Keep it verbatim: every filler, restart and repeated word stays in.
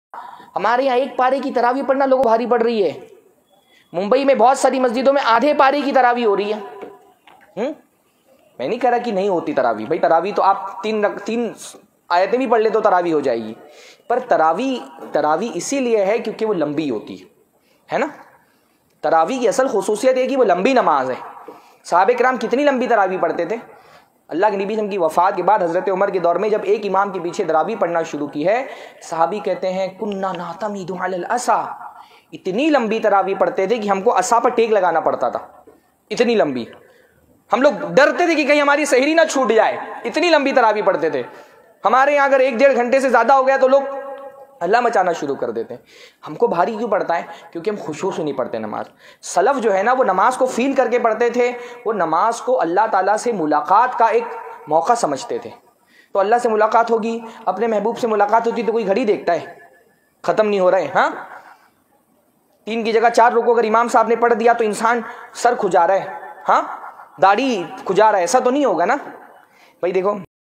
ہمارے یہاں ایک پارے کی تراویح پڑھنا لوگوں کو بھاری پڑ رہی ہے. ممبئی میں بہت ساری مسجدوں میں آدھے پارے کی تراویح ہو رہی ہے. ہوں میں نہیں کہہ رہا کہ نہیں ہوتی تراویح، بھائی تراویح تو آپ تین تین آیتیں بھی پڑھ لے تو تراویح ہو جائے گی، پر تراویح تراویح اسی لیے ہے کیونکہ وہ لمبی ہوتی ہے ہے نا. تراویح کی اصل خصوصیت یہ کہ وہ لمبی نماز ہے. صحابہ کرام کتنی لمبی تراویح پڑھتے تھے. اللہ کے نبی کی وفات کے بعد حضرت عمر کے دور میں جب ایک امام کے پیچھے تراویح پڑھنا شروع کی ہے، صحابی کہتے ہیں کننا نعتمد علی العصا، اتنی لمبی تراویح پڑھتے تھے کہ ہم کو عصا پر ٹیک لگانا پڑتا تھا. اتنی لمبی، ہم لوگ ڈرتے تھے کہ کہیں ہماری سحری نہ چھوٹ جائے، اتنی لمبی تراویح پڑھتے تھے. ہمارے یہاں اگر ایک ڈیڑھ گھنٹے سے زیادہ ہو گیا تو لوگ اللہ مچانا شروع کر دیتے ہیں. ہم کو بھاری کیوں پڑتا ہے؟ کیونکہ ہم خشوع سے نہیں پڑھتے نماز. سلف جو ہے نا وہ نماز کو فیل کر کے پڑھتے تھے، وہ نماز کو اللہ تعالیٰ سے ملاقات کا ایک موقع سمجھتے تھے. تو اللہ سے ملاقات ہوگی، اپنے محبوب سے ملاقات ہوتی تو کوئی گھڑی دیکھتا ہے ختم نہیں ہو رہے. ہاں تین کی جگہ چار رکوع اگر امام صاحب نے پڑھ دیا تو انسان سر کھجا رہا ہے، ہاں داڑھی کھجا رہا ہے، ایسا تو نہیں ہوگا نا. بھائی دیکھو